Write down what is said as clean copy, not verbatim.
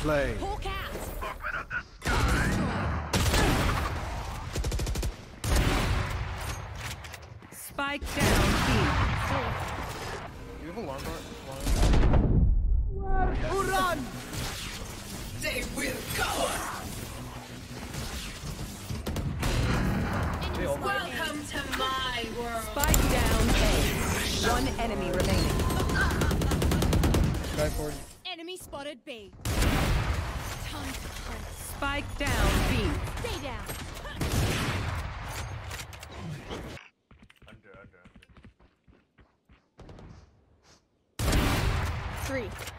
play. Hawk out. Spike down B. You have alarm bot? Who run? They will cover. Welcome to my world. Spike down A. One enemy remaining. Guy 40. Enemy spotted B. Time to hunt. Spike down B. Stay down. Under. 3.